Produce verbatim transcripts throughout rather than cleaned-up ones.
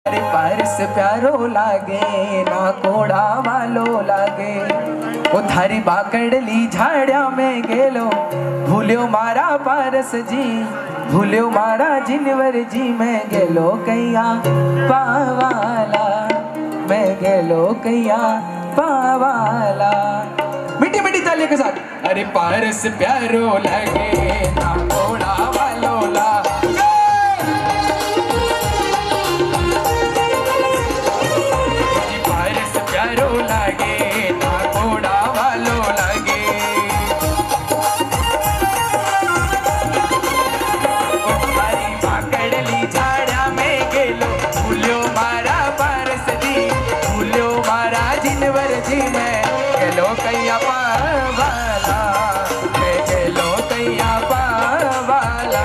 पारस प्यारो लागे ना कोड़ा वालो लागे वो थारी बाकड़ली झाड़िया में गेलो भूल्यो मारा पारस जी भूल्यो मारा जिनवर जी मैं गेलो कैया पावाला मैं गेलो कैया पावाला। मीठी मीठी तालियों के साथ। अरे पारस प्यारो लागे ना कोड़ा वालो लागे प्यारो लागे ना घोड़ा वालो लागे मारी बाकड़ली झाड़ा में गेलो भूल्यो मारा पारस जी भूल्यो मारा जिनवर जी मैं गेलो कैया पावाला मैं गेलो कैया पावाला।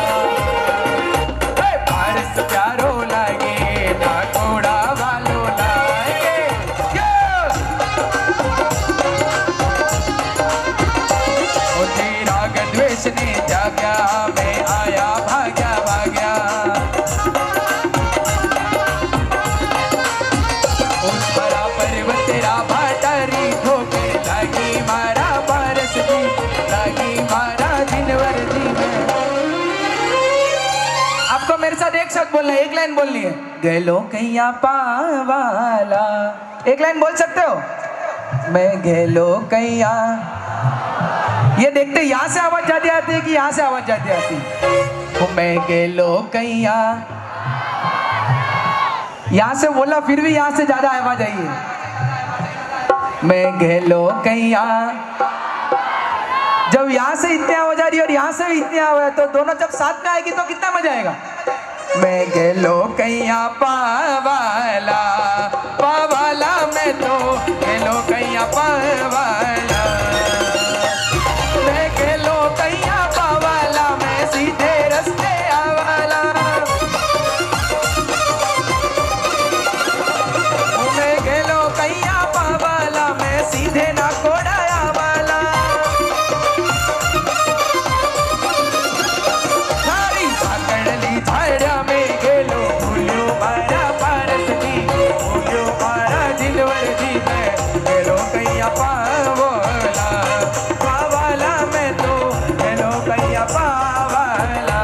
पारस प्यारो लागे ना घोड़ा वालो लागे द्वेष ने जाग्या मैं आया भाग्या भाग्या उस बड़ा पर्वत तेरा भाटारी ठोकर लागी मारा पारस जी लागी मारा जिनवर जी में। आपको मेरे साथ एक शब्द बोलना है एक लाइन बोलनी है गेलो कैया पावाला एक लाइन बोल सकते हो मैं गेलो कैया। ये देखते यहाँ से आवाज जाती आती है कि यहाँ से आवाज जाती आती है। मैं गेलो कैया यहाँ से बोला फिर भी यहाँ से ज्यादा आवाज आई है मैं गेलो कैया। जब यहाँ से इतनी आवाज आ रही है और यहाँ से भी इतनी आवाज है तो दोनों जब साथ में आएगी तो कितना मजा आएगा। मैं गेलो कैया पावाला पावाला मैं तो गेलो कैया पावाला मैं गेलो कैया पावाला मैं सीधे रस्ते आवाला मैं गेलो कैया पावाला मैं सीधे ना कोड़ा आवाला। सारी बाकड़ली झाड़िया में गेलो भूल्यो मारा पारस जी भूल्यो मारा जिनवर जी मैं गेलो कैया पावाला पावाला मैं तो गेलो कैया पावाला।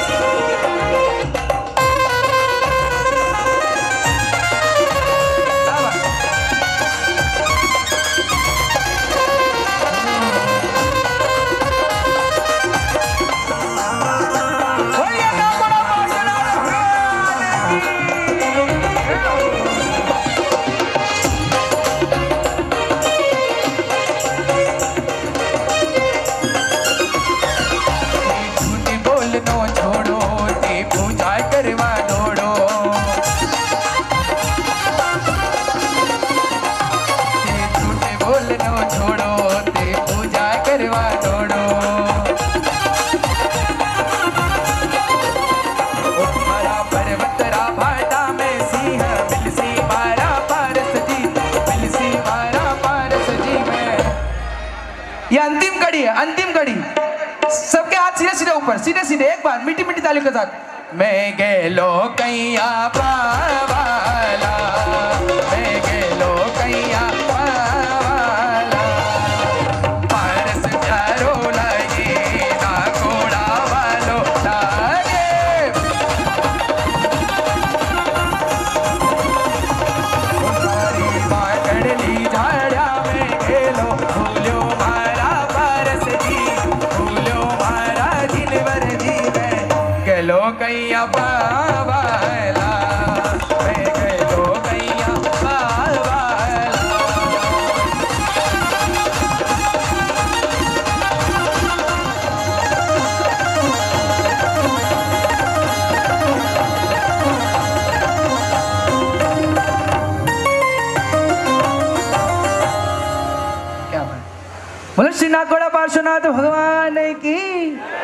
ये अंतिम कड़ी है अंतिम कड़ी। सबके हाथ सीधे सीधे ऊपर सीधे सीधे एक बार मीठी मीठी तालियों के साथ। मैं गेलो कैया पावाला मैं गेलो कैया पावाला पारस प्यारो लागे ना घोड़ा वालो लागे तुम्हारी बाकड़ली झाड़िया में गेलो भूल्यो मारा पारस जी भूल्यो मारा जिनवर जी मैं गेलो कैया पावाला मैं गेलो कैया पावाला। क्या बात। बोलो श्री नाथ घोड़ा पार्श्वनाथ भगवान की।